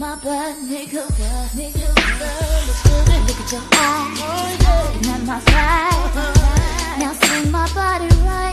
my butt, nigga, looks good. Look at your eyes, looking at my thighs. Now swing my body right.